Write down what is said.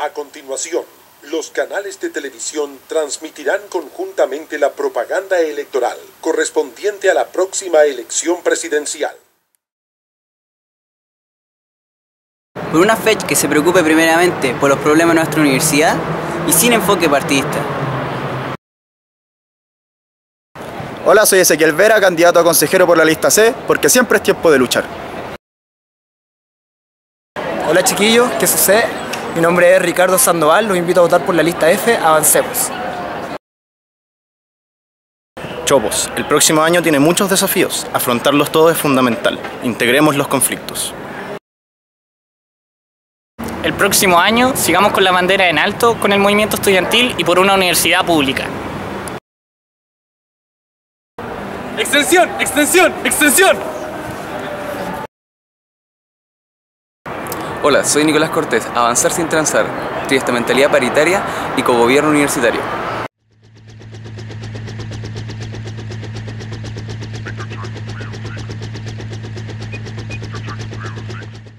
A continuación, los canales de televisión transmitirán conjuntamente la propaganda electoral correspondiente a la próxima elección presidencial. Por una fecha que se preocupe primeramente por los problemas de nuestra universidad y sin enfoque partidista. Hola, soy Ezequiel Vera, candidato a consejero por la lista C, porque siempre es tiempo de luchar. Hola chiquillos, ¿qué sucede? Mi nombre es Ricardo Sandoval, los invito a votar por la lista F, avancemos. Chopos, el próximo año tiene muchos desafíos, afrontarlos todos es fundamental, integremos los conflictos. El próximo año sigamos con la bandera en alto, con el movimiento estudiantil y por una universidad pública. ¡Extensión! ¡Extensión! ¡Extensión! Hola, soy Nicolás Cortés, avanzar sin transar, triesta mentalidad paritaria y cogobierno universitario.